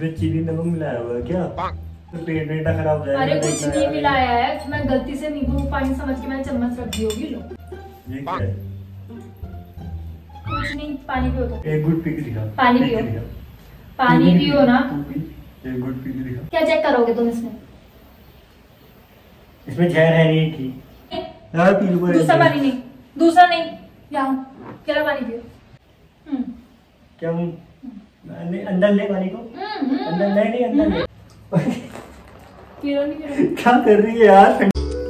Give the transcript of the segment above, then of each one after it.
इसमें चीनी नमक मिलाया हुआ है क्या? तो पेट बेटा खराब हो जाएगा। अरे कुछ नहीं मिलाया है, मैं गलती से नींबू पानी समझ के मैंने चम्मच रख दी होगी। लो ये क्या है? कुछ नहीं, पानी पियो तो। एक गुड पी के दिखा। पानी पी के पियो। दिखा। पानी पियो ना। एक गुड पी के दिखा। क्या चेक करोगे तुम इसमें? इसमें जहर है नहीं की। यार पी लो। दूसरा पानी नहीं, दूसरा नहीं, यहाँ केला पानी पियो। क्या अंदर ले पानी को। अंदर नहीं अंदर ले। पियो नहीं पियो। क्या कर रही है यार?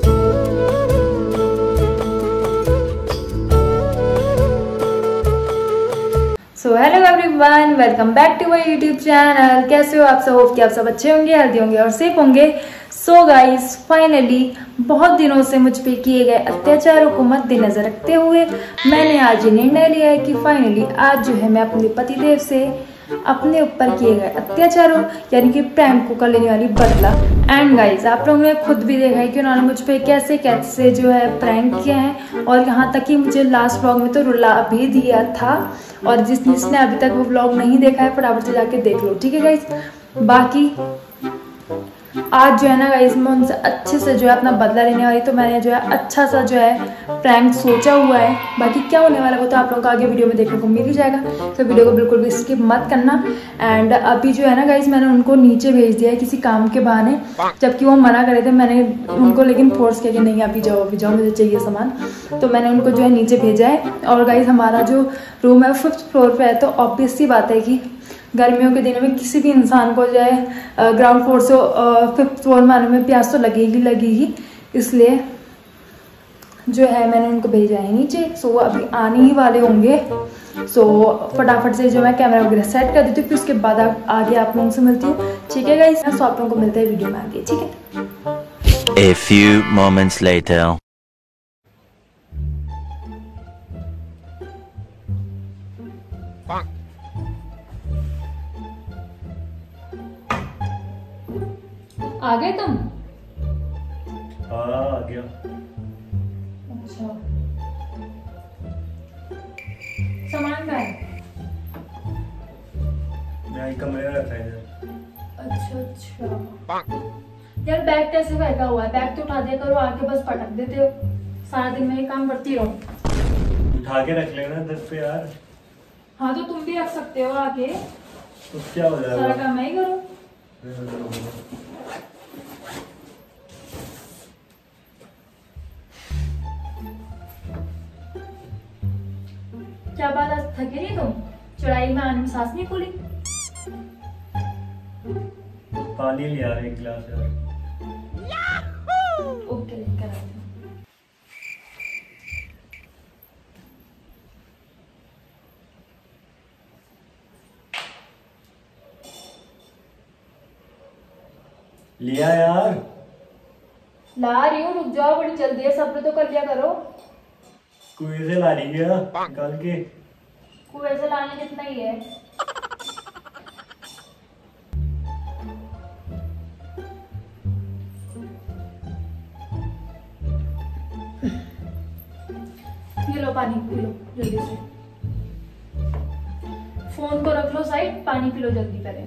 So hello everyone, welcome back to my YouTube channel. कैसे हो आप सब? होप कि आप सब अच्छे होंगे, हेल्दी होंगे और सेफ होंगे। सो गाइस, फाइनली बहुत दिनों से मुझ पे किए गए अत्याचारों को मद्देनजर रखते हुए मैंने आज ये निर्णय लिया है कि फाइनली आज जो है मैं अपने पतिदेव से अपने ऊपर किए गए अत्याचारों यानी कि प्रैंक को कर लेने वाली बदला। एंड गाइज, आप लोगों ने खुद भी देखा है कि उन्होंने मुझ पे कैसे कैसे जो है प्रैंक किए हैं, और यहाँ तक कि मुझे लास्ट व्लॉग में तो रुला भी दिया था। और जिसने अभी तक वो व्लॉग नहीं देखा है फटाफट से जाके देख लो, ठीक है गाइज। बाकी आज जो है ना गाइज, मैं उनसे अच्छे से जो है अपना बदला लेने वाली, तो मैंने जो है अच्छा सा जो है प्रैंक सोचा हुआ है। बाकी क्या होने वाला वो तो आप लोगों को आगे वीडियो में देखने को मिल ही जाएगा, तो वीडियो को बिल्कुल भी स्किप मत करना। एंड अभी जो है ना गाइज, मैंने उनको नीचे भेज दिया है किसी काम के बहाने, जबकि वो मना करे थे। मैंने उनको लेकिन फोर्स किया कि नहीं अभी जाओ मुझे चाहिए सामान, तो मैंने उनको जो है नीचे भेजा है। और गाइज, हमारा जो रूम है 5th फ्लोर पे है, तो ऑब्वियस सी बात है कि गर्मियों के दिनों में किसी भी इंसान को जो है ग्राउंड फ्लोर से 5th फ्लोर में आने में प्यास तो लगेगी, इसलिए जो है मैंने उनको भेजा है नीचे। सो वो अभी आने ही वाले होंगे। सो फटाफट से जो मैं कैमरा वगैरह सेट कर देती हूँ, फिर उसके बाद आगे आप लोगों से मिलती हूँ, ठीक है गाइस। सो आप लोगों को मिलता है वीडियो में आगे, ठीक है। A few moments later. आ गए तुम? हाँ आ गया। अच्छा, सामान का है? यहाँ कमरे में रखा है। अच्छा यार, बैग कैसे फेंका हुआ है? बैग तो उठा दिया करो, आके बस पटक देते हो। सारा दिन मैं ये काम करती रहूं। उठा के रख लेना 10 पे यार। हाँ तो तुम भी रख सकते हो आके, तो क्या हो जाएगा? सारा काम मैं ही करूं। क्या बात, आज थके नहीं तुम? चढ़ाई में आने में सांस नहीं खुली? पानी लिया एक गिलास यार। ओके, लेकर आती हूँ। लिया यार। ला रही हूँ, रुक जाओ, बड़ी जल्दी है, सब्र तो कर लिया करो। कुएं से ला रही है निकाल के। कुएं से लाने जितना ही है। पी लो पानी, पी लो जल्दी से। फोन को रख लो साइड, पानी पी लो जल्दी पहले।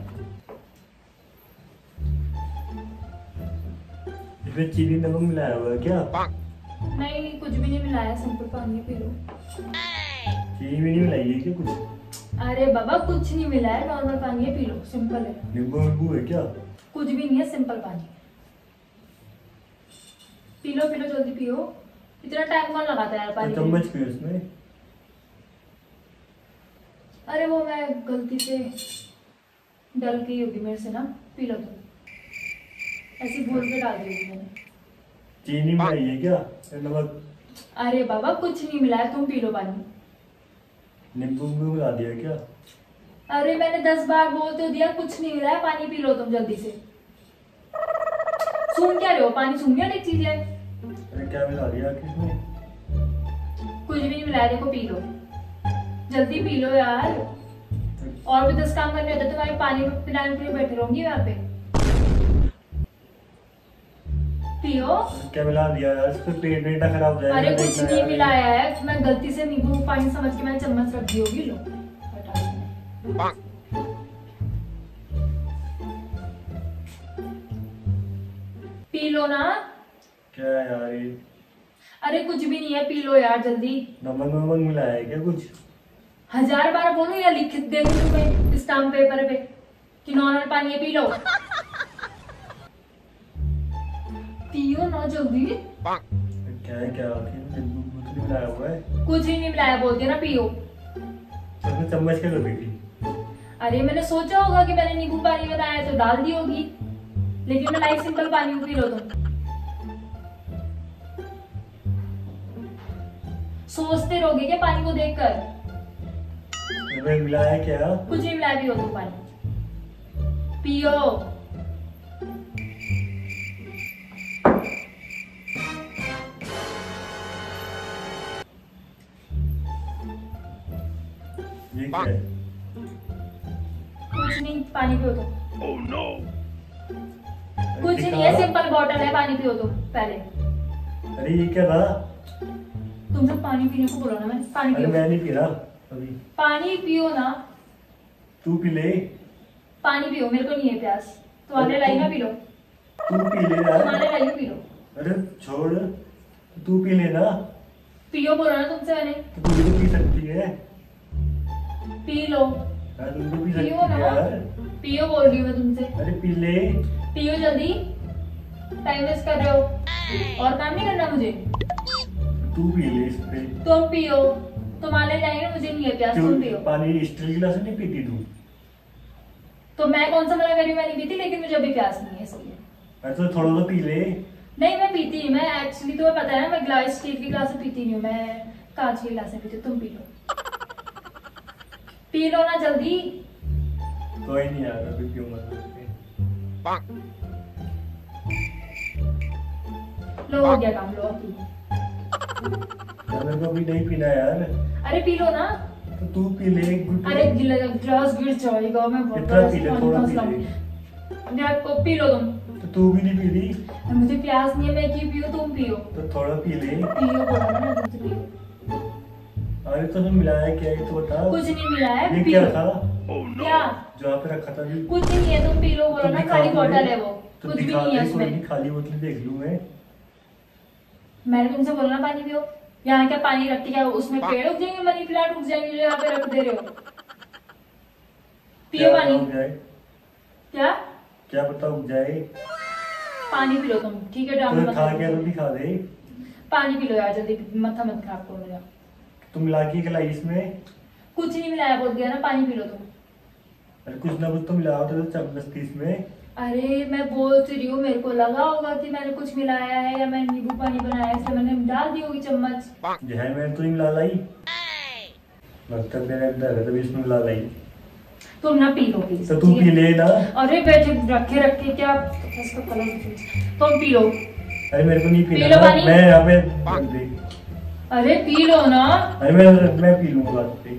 इसमें चीनी नमक मिलाया हुआ है क्या? नहीं, कुछ भी नहीं मिलाया, सिंपल पानी पी लो। चीनी भी नहीं मिलाई है क्या कुछ? अरे बाबा, कुछ नहीं मिला है, नॉर्मल पानी है, पी लो, सिंपल है। नींबू है क्या? कुछ भी नहीं है, सिंपल पानी। पी लो जल्दी पियो। इतना टाइम कौन लगाता है यार पानी? चम्मच पियो इसमें। अरे वो मैं गलती से डल गई होगी मेरे से ना, पी लो तुम। ऐसे भूल के डाल दी होगी मैंने। चीनी मिलाई है क्या? नमक? अरे बाबा, कुछ नहीं मिला है, तुम पी लो पानी। नींबू मिला दिया क्या? अरे मैंने 10 बार बोल तो दिया, कुछ नहीं मिला है, पानी पी लो तुम जल्दी से। सुन क्या रहे हो? पानी सुन गया, एक चीज है। अरे क्या मिला दिया किसने? कुछ भी नहीं मिलाया, देखो, पी लो जल्दी, पी लो यार। और भी 10 काम करने होते, तुम्हारे पानी पिलाने के लिए बैठे रहूंगी यहाँ पे। पियो। क्या मिला दिया यार? इस पे पेट बेटा खराब हो जाएगा। अरे कुछ नहीं मिलाया है, मैं गलती से नींबू पानी समझ के मैंने चम्मच रख दी होगी। लो हटा दो। पी लो ना। क्या यार ये अरे कुछ भी नहीं है, पी लो यार जल्दी। नमक वमक मिलाया है क्या कुछ? 1000 बार बोलूं या लिख दे दूं तुम्हें स्टाम्प पेपर पे कि नॉर्मल पानी है, पी लो। पियो ना जल्दी। क्या है क्या आखिर कुछ नहीं मिलाया हुआ है? कुछ ही नहीं मिलाया, बोलते ना पियो। तो चम्मच क्या कर रही थी? अरे मैंने सोचा होगा कि मैंने नींबू पानी बनाया तो डाल दी होगी, लेकिन मैं लाइट सिंपल पानी पी लो तुम। सोचते रहोगे क्या पानी को देखकर? मैंने मिलाया क्या? कुछ नहीं मिलाया, पियो तुम पानी, पियो। ये क्या है? कुछ नहीं, पानी पियो तुम। कुछ नहीं है, सिंपल बॉटल है, पानी पियो तुम पहले। अरे ये क्या था? तुमसे पानी पीने को बोला ना मैंने, पानी अरे पियो। मैं नहीं पी रहा अभी। पानी पियो ना। तू पी ले। पानी पियो, मेरे को नहीं है प्यास। तुम्हारे लाई ना पी लो, तू पी ले यार। तुम्हारे लाई पी लो। अरे छोड़, तू पी ले ना। पियो बोला ना तुमसे मैंने, तो तू भी तो पी सकती है। पी लो। हाँ, तू तो पी सकती पियो ना, है यार। पियो बोल रही हूँ मैं तुमसे। अरे पी ले। पियो जल्दी, टाइम वेस्ट कर रहे हो। और काम नहीं करना मुझे। तू पी ले इस पे। तुम पियो, तुम्हारे लाएंगे, मुझे नहीं है प्यास, तुम पियो। पानी स्टील गिलास से नहीं पीती तू? तो मैं कौन सा मना करी, मैं नहीं पीती, लेकिन मुझे अभी प्यास नहीं है इसलिए। अरे तो थोड़ा तो पी ले। नहीं मैं पीती नहीं, मैं एक्चुअली तुम्हें पता है ना, मैं ग्लास स्टील की ग्लास से पीती नहीं हूँ, मैं कांच की ग्लास से पीती हूँ। तुम पी लो, पी लो ना जल्दी। कोई नहीं यार, अभी पीऊंगा तो। लो हो गया काम, लो अब पी। मेरे को अभी नहीं पीना यार। अरे पी लो ना। तो तू पी ले एक घुट। अरे ग्लास गिर जाएगा, मैं बहुत इतना पी ले, थोड़ा पी ले। देखो पी लो तुम। तो तू भी नहीं पी ली? मुझे प्यास नहीं है, मैं क्यों पियो, तुम पियो। तो थोड़ा पी ले। पियो बोला ना मैं तुमसे, पियो। अरे तो मिलाया क्या है तो बता। कुछ नहीं मिला है, ये पियो। क्या था? क्या? जो आप रखा था भी। कुछ नहीं है, तुम पी लो बोला ना, खाली बॉटल है वो, तो कुछ भी दिखा नहीं है दे, कोई नहीं, उसमें। खाली बोतल देख लूं मैं। मैंने तुमसे बोला ना पानी पियो। यहाँ क्या पानी रखते, क्या उसमें पेड़ उग जाएंगे, मनी प्लांट उग जाएंगे जो यहाँ पे रख दे रहे हो। पियो क्या पानी। उग जाए? क्या? क्या पता उग जाए। पानी पी लो तुम, ठीक है? तो ड्रामा खा मत के करो। तो दिखा दे। पानी पी लो यार जल्दी, मत्था मत खराब करो मेरा। तुम मिला के खिलाई इसमें। कुछ नहीं मिलाया, बोल दिया ना, पानी पी लो तुम। अरे कुछ ना कुछ तो मिला होता तो जबरदस्ती इसमें। अरे मैं बोल तो रही हूँ, मेरे को लगा होगा कि मैंने कुछ मिलाया है या मैंने नींबू पानी बनाया है, इसलिए मैंने डाल दी होगी चम्मच। जो है मैंने तो ही मिला लाई। मतलब मेरे अंदर है तभी इसमें मिला लाई। तुम ना पी लो प्लीज। तो तू पी ले ना। अरे बैठे रखे रखे क्या इसका कलर, तुम पी लो। अरे मेरे को नहीं पी पीना लो पानी। मैं यहाँ पे। अरे पी लो ना। अरे मैं पी लूंगा बात पे।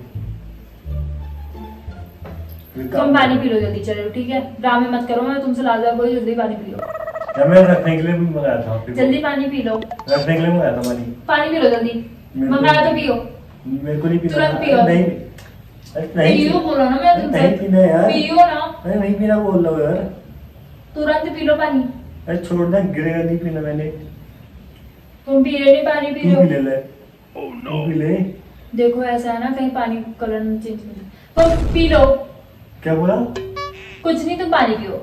तुम पानी पी लो जल्दी, चलो ठीक है? ड्रामे मत करो, मैं तुमसे लाजा कोई, जल्दी पानी पी लो। क्या मैं रखने के लिए भी मंगाया था आपके को। जल्दी पानी पी लो। रखने के लिए मंगाया था पानी। पानी पी लो जल्दी, मेरे को- मंगाया तो पियो। मेरे को नहीं पीना। तुरंत पियो। नहीं। अरे नहीं पियो बोलो ना, मैं तुमसे। नहीं पीना यार। पियो ना, अरे नहीं पीना बोल रहा हूँ यार। तुरंत पी लो पानी। अरे छोड़ना, गिरेगा, नहीं पीना मैंने। तुम पी रहे नहीं, पानी पी तू रहे भी ले हो। ले। तू भी ले। देखो ऐसा है ना, कहीं पानी कलर चेंज नहीं। तुम पी लो। क्या बोला? कुछ नहीं, तुम पानी पियो।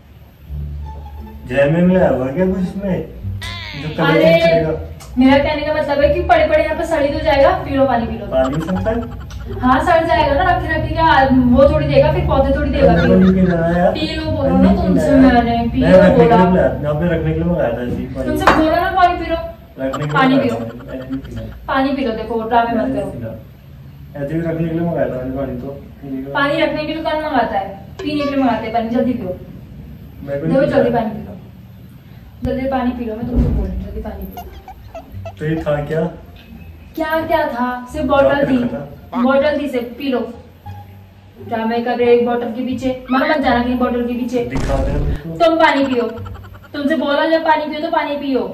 जय में मिलाया हुआ क्या कुछ इसमें जो कलर अरे चेंज करेगा? मेरा कहने का मतलब है कि पड़े पड़े यहाँ पे सड़ी तो जाएगा, पी लो पानी, पी लो। पानी सकता है? हाँ सड़ जाएगा ना, रखे रखे क्या वो थोड़ी देगा, फिर पौधे थोड़ी देगा। मेरे को नहीं पीना है यार। पी लो बोलो ना तुमसे, मैंने पी मैं लो रखने के बोला। लिए मिलाया, आपने रखने के लिए मंगाया था जी पानी। तुमसे बोला ना पानी पी लो। रखने के लिए पानी मंगाया पियो। था, मैंने नहीं पीना। पानी पी लो, देखो ड्रामे मत मैंने करो। नहीं पीना। ऐसे भी रखने के लिए मंगाया था मैंने पानी तो। पीने के लिए- पानी रखने के लिए कौन मंगाता है? पीने के लिए मंगाते हैं पानी, जल्दी पियो। मेरे को देखो नहीं जल्दी पीना। पानी पी लो, जल्दी पानी पी लो, मैं तुमसे बोल रही हूँ, जल्दी पानी पी लो। तो ये था क्या? क्या क्या था? सिर्फ बॉटल थी, रखा बॉटल थी सिर्फ, पी लो। ड्रामे कर रहे एक बॉटल के पीछे, मत जाना कहीं बॉटल के पीछे। दिखा दे मुझको। तुम पानी पियो, तुमसे बोला जब पानी पियो तो पानी पियो।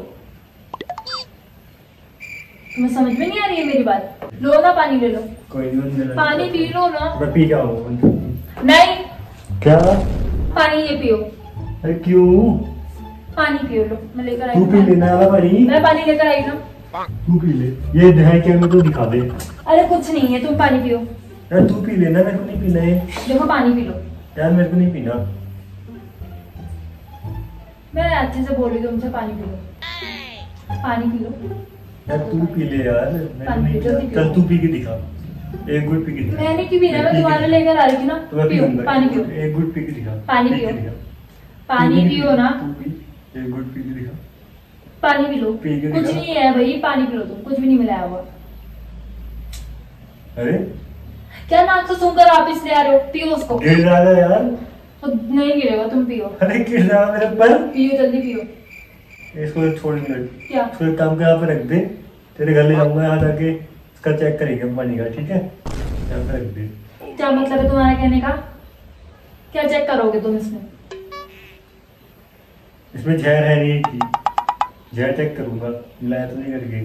तुम्हें समझ में नहीं आ रही है मेरी बात? लो ना पानी, ले लो, कोई नहीं पानी पी लो ना। मैं पी क्या हूँ? नहीं, क्या? पानी ये पियो। अरे क्यों? पानी पियो लो, मैं लेकर आई तू पी हूँ। लेना वाला पानी। मैं पानी लेकर आई ना। तू पी ले, ये है क्या, मेरे को दिखा दे। अरे कुछ नहीं है, तुम पानी पियो। यार तू पी लेना, मेरे को नहीं पीना है। देखो पानी पी लो। यार मेरे को नहीं पीना। मैं अच्छे से बोल रही हूँ तुमसे, पानी पी लो, पानी पी लो। यार तू पी ले यार, मेरे को पानी नहीं पी, जल्दी पीना। पियो। चल तू पी के दिखा, एक गुट पी के दिखा। मैंने क्यों पीना, मैं पी के तुम्हारे दिखा। लेकर आ रही थी ना। तो मैं पियो, पीऊंगा। पानी पियो, एक गुट पी के दिखा। पानी पी के पियो। दिखा। पानी पियो ना, तू पी, एक गुट पी के दिखा। पानी पी लो। पी के कुछ दिखा। नहीं है भाई, पानी पी लो तुम, कुछ भी नहीं मिलाया हुआ। अरे क्या नाक से सुनकर आप इसलिए आ रहे हो, पियो उसको। गिर जाएगा यार। तो नहीं गिरेगा, तुम पियो। अरे गिर जाएगा मेरे पर। पियो, जल्दी पियो। इसको छोड़ मिनट, क्या? इसको एक काम कर, यहाँ पे रख दे। तेरे घर ले जाऊंगा, यहाँ जाके इसका चेक करेंगे पानी का, ठीक है? यहाँ पे रख दे। क्या मतलब है तुम्हारा कहने का? क्या चेक करोगे तुम इसमें? इसमें जहर है नहीं थी, जहर चेक करूंगा, मिलाया तो नहीं करके।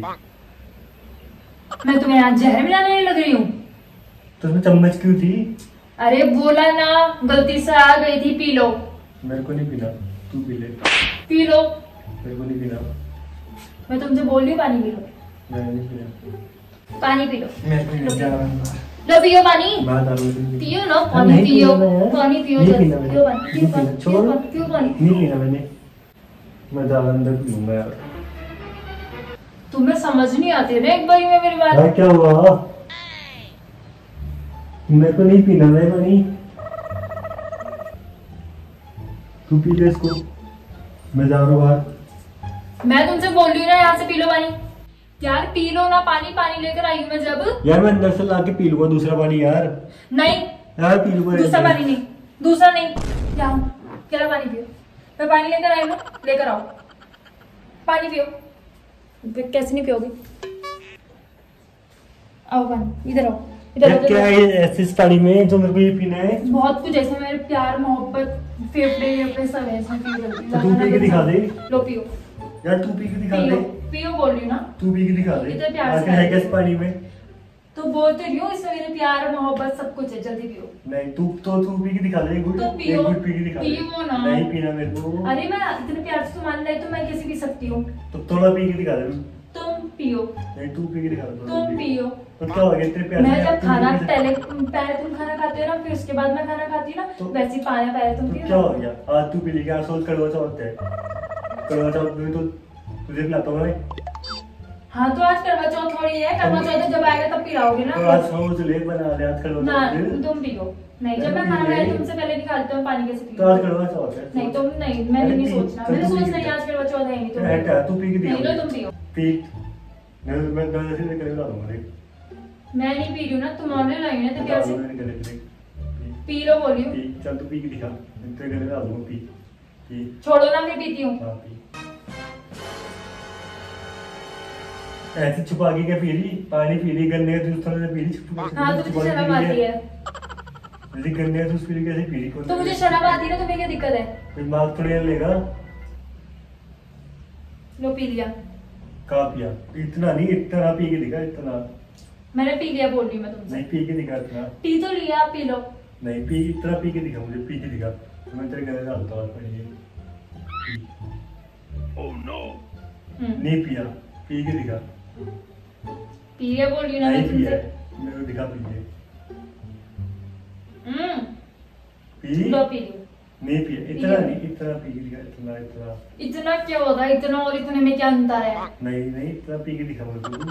मैं तुम्हें आज जहर मिलाने नहीं लग रही हूँ। तो उसमें चम्मच क्यों थी? अरे बोला ना, गलती से आ गई थी, पी लो। मेरे को नहीं पीना, तू पी ले। पी लो। मेरे को नहीं पीना, मैं तुमसे बोल रही हूँ, पानी पी लो, मैं नहीं पीना। पानी पी लो। मेरे को नहीं पीना। लो पियो पानी। बात आ रही है। पियो ना, पानी नहीं पियो, पीना है। पानी पियो, नहीं जल्दी पीना मैंने। पियो पानी, पियो नहीं पानी, पीना, पियो छोड़ो। पानी, पियो पानी। नहीं पीना मैंने, मैं ज्यादा अंदर पीऊंगा यार। तुम्हें समझ नहीं आती ना एक बारी में मेरी बात। भाई क्या हुआ? मेरे को नहीं पीना, मैं पानी। तू पी ले इसको, मैं जा रहा हूँ बाहर। मैं तुमसे बोल रही हूँ ना, यहाँ से पी लो पानी। यार पी लो ना पानी, पानी लेकर आई हूँ मैं जब। यार मैं अंदर से लाके पी लूंगा दूसरा पानी यार। नहीं, यार पी लूंगा दूसरा पानी नहीं, दूसरा नहीं। क्या क्या पानी पियो, मैं पानी लेकर आई हूँ, लेकर आओ पानी पियो। कैसे नहीं पियोगे? आओ पानी, इधर आओ, इधर आओ, क्या इधर है ऐसे इस पानी में जो मेरे को ये पीना है? आओ। बहुत कुछ ऐसे मेरे प्यार मोहब्बत फेफड़े वेफड़े सब है इसमें, पियो जल्दी। तो तू पी के दिखा दे। लो पियो, यार तू पी के दिखा पियो, दे। पियो बोल रही हूँ ना। तू पी के दिखा दे। इधर प्यार से आखिर है क्या इस पानी में? तो बोलते रही हूँ, इसमें मेरे प्यार मोहब्बत सब कुछ है, जल्दी पियो। नहीं तू पी के दिखा दे। एक गुट, तो पियो, एक गुट पी के दिखा दे। पियो ना। नहीं पीना मेरे को। अरे मैं इतने प्यार से मान लाई तो मैं कैसे पी सकती हूँ? तो थोड़ा पी के दिखा दे। तुम पियो, नहीं तू पी के दिखा दे। तुम पियो। तो क्या हो गया तेरे प्यार मैं से? जब तू खाना पी के दिखा- पहले तुम खाना खाते हो ना, फिर उसके बाद मैं खाना खाती हूँ ना, तो- वैसे ही पानी पहले तुम तो पियो। क्या हो गया? आज तू पी लेगी, आज सोच करवा चौथ है। करवा चौथ में तो तुझे पिलाता हूँ मैं। हाँ तो आज करवा चौथ थोड़ी है, करवा चौथ जब आएगा तब पिलाओगे तो ना। आज सोच ले बना ले, आज करवा ना चौथ है। तुम पियो। नहीं, जब मैं खाना खाया तुमसे पहले नहीं खाती हूँ, पानी कैसे तो आज पियो? करवा चौथ है। नहीं तुम नहीं, मैंने अरे नहीं पी- सोचना, तो मैंने तू पी सोचना के है आज करवा चौथ है नहीं तो हटा, तू पी के दिखा नहीं लो दे। तुम पियो। पी। मैं ऐसे करके ला दूंगा देख। मैं नहीं पी रही हूँ ना, तुम्हारे लाई ना तो ला कैसे? दूंगा मेरे गले पे देख। पी। पी लो बोली हूँ। पी, चल तू पी के दिखा, मैं तेरे गले में ला दूंगा। पी पी। छोड़ो ना, मैं पीती हूँ। हाँ पी। ऐसे छुपा के क्या पी रही? पानी पी रही, गन्ने का जूस थोड़ा सा पी रही, छुपा के हाँ तो छुपा मुझे के शर्म पी रही आती है। जैसे गन्ने का जूस पी रही, कैसे पी रही? तो मुझे शर्म आती है ना, तुम्हें क्या दिक्कत है? कोई मार्क थोड़ी ना लेगा। लो पी लिया, कहाँ पिया? इतना नहीं, इतना पी के दिखा, इतना मैंने पी लिया बोल रही हूँ मैं तुमसे। नहीं। पी के दिखा इतना पी तो लिया, आप पी लो। नहीं। पी, इतना पी के दिखा, मुझे पी के दिखा, तो मैं तेरे गले में डालता हूँ पानी। नहीं पिया, पी के दिखा। पी लिया बोल रही हूँ ना नहीं मैं पिया, तुमसे। मेरे को दिखा पी के। पी। लो पी लियो। नहीं पिया, इतना नहीं, इतना पी के दिखा, इतना इतना। इतना क्या होगा? इतना और इतने में क्या अंतर है? नहीं नहीं, इतना पी के दिखा मेरे को।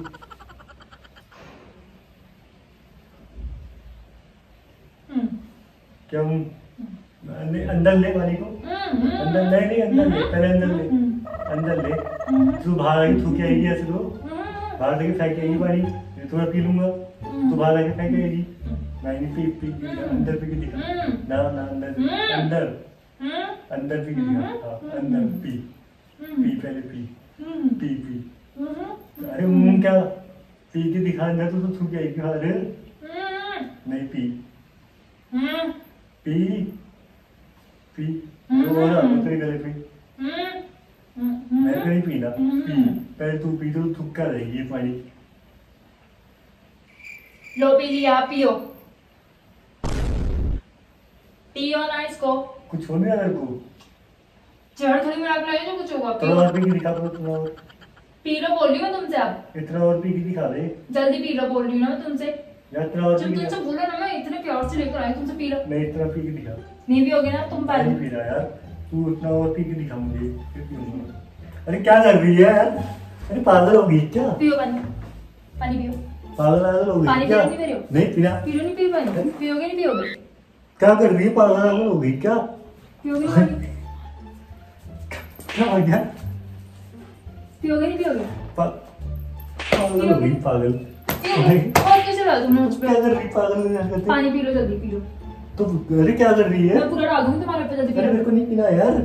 क्या हूँ? अंदर ले पानी को, अंदर नहीं, अंदर ले, पहले अंदर ले, अंदर ले। तू बाहर आके थूक के आएगी ऐसे तो, बाहर लेके फेंक के आएगी पानी, ये तो मैं पी लूंगा। तू बाहर आके फेंक आएगी। नहीं पी पी पी, अंदर पी के दिखा ना ना, अंदर अंदर अंदर पी के दिखा। हाँ अंदर पी, पी पहले पी, पी पी। अरे मुंह क्या पी के दिखा, अंदर तो थूक के आएगी बाहर। नहीं पी, पी पी। वो ना तेरे गले पे। मैं नहीं पीना। पी पहले, तू पी तो थूक कर रहेगी ये पानी। लो पी लिया, पियो, पियो ना इसको। कुछ हो नहीं रहा को? जहर थोड़ी मिला के लाए जो कुछ होगा। थोड़ा और पी के दिखा दो, इतना और पी लो बोल रही हूँ तुमसे, अब इतना और पी के दिखा दे। जल्दी पी लो बोल रही हूँ ना मैं तुमसे। यार इतना और जब पी के तुमसे बोला ना मैं इतने प्यार से लेकर आई तुमसे, पी लो। नहीं इतना पी के दिखा। नहीं पियोगे ना तुम, पानी नहीं पी रहा यार तू, इतना और पी के दिखा मुझे फिर पीऊंगा। अरे क्या कर रही है यार, अरे पागल हो गई क्या? पियो पानी, पानी पियो। पागल हो पानी गई क्या? नहीं पी रहे हो? नहीं पीना। पी लो, नहीं पी पानी, पियोगे नहीं पियोगे? क्या कर रही है, पागल हो गई क्या? पियोगे नहीं पानी? क्या हो गया? पियोगे नहीं पियोगे? पागल हो गई, पागल। और कैसे डाल तुमने मुझ पे? क्या कर रही पागल है? पानी पी लो, जल्दी पी लो। तो अरे क्या कर रही है? मैं पूरा डाल दूंगी तुम्हारे पे, जल्दी पी अरे लो। मेरे को नहीं पीना यार।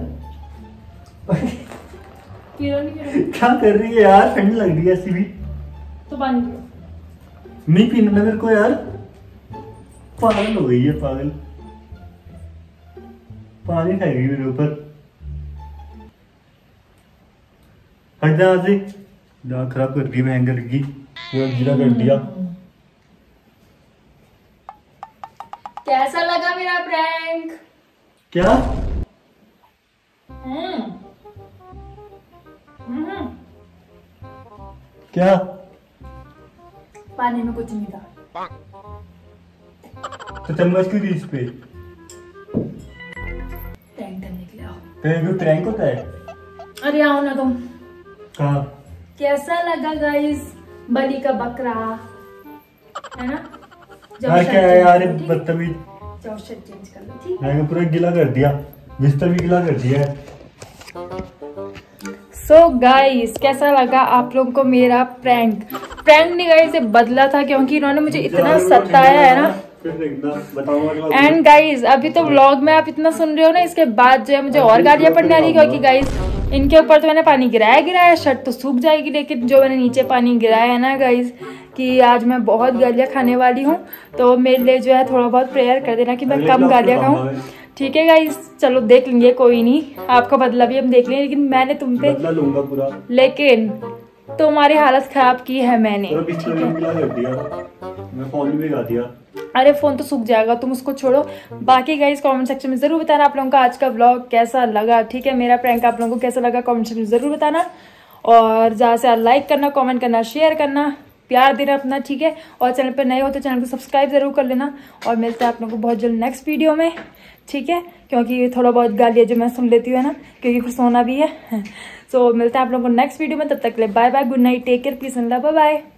पी लो, नहीं पी लो क्या कर रही है यार, ठंड लग रही है ऐसी भी। तो पानी पियो। नहीं पीना मेरे को यार, पागल हो गई है, पागल। पानी खाएगी मेरे ऊपर, हट जा यहाँ से। दिमाग खराब कर दी मैं, की पूरा गिला कर दिया। कैसा लगा मेरा प्रैंक? क्या? क्या? पानी में कुछ नहीं था। तो चम्मच क्यों दी इस पे? प्रैंक करने के लिए आओ। तेरे प्रैंक होता है? अरे आओ ना तुम। कहाँ? कैसा लगा गाइस बलि का बकरा, है ना? यार क्या है यार, बदतमीज। जाओ शर्ट चेंज कर लो, ठीक? मैंने पूरा गिला कर दिया, बिस्तर भी गिला कर दिया है। सो गाइस कैसा लगा आप लोगों को मेरा प्रैंक? प्रैंक नहीं गाइस, बदला था क्योंकि इन्होंने मुझे इतना सताया है ना। एंड गाइस अभी तो व्लॉग में आप इतना सुन रहे हो ना, इसके बाद जो है मुझे और गालियां पड़ने वाली, क्योंकि गाइस इनके ऊपर तो मैंने पानी गिराया, शर्ट तो सूख जाएगी, लेकिन जो मैंने नीचे पानी गिराया है ना गाइस, कि आज मैं बहुत गालियां खाने वाली हूँ। तो मेरे लिए जो है थोड़ा बहुत प्रेयर कर देना कि मैं कम गालियां खाऊं, ठीक है गाइस? चलो देख लेंगे, कोई नहीं, आपका बदला भी हम देख लेंगे, लेकिन मैंने तुम पे बदला लूंगा पूरा। लेकिन तुम्हारी हालत खराब की है मैंने, ठीक है? मैं फोन भी भिगा दिया। अरे फोन तो सूख जाएगा, तुम उसको छोड़ो। बाकी गाइस कमेंट सेक्शन में जरूर बताना आप लोगों को आज का व्लॉग कैसा लगा, ठीक है? मेरा प्रैंक आप लोगों को कैसा लगा कमेंट सेक्शन में जरूर बताना, और ज्यादा से लाइक करना, कमेंट करना, शेयर करना, प्यार देना अपना, ठीक है? और चैनल पर नए हो तो चैनल को सब्सक्राइब जरूर कर लेना, और मिलते हैं आप लोगों को बहुत जल्द नेक्स्ट वीडियो में, ठीक है? क्योंकि थोड़ा बहुत गालियां जो मैं सुन लेती हूँ ना, क्योंकि फिर सोना भी है। सो मिलते हैं आप लोगों को नेक्स्ट वीडियो में, तब तक के लिए bye bye, good night, take care, peace and love, bye bye.